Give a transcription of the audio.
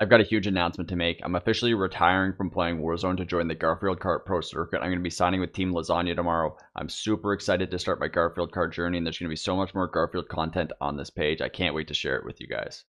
I've got a huge announcement to make. I'm officially retiring from playing Warzone to join the Garfield Kart Pro Circuit. I'm going to be signing with Team Lasagna tomorrow. I'm super excited to start my Garfield Kart journey, and there's going to be so much more Garfield content on this page. I can't wait to share it with you guys.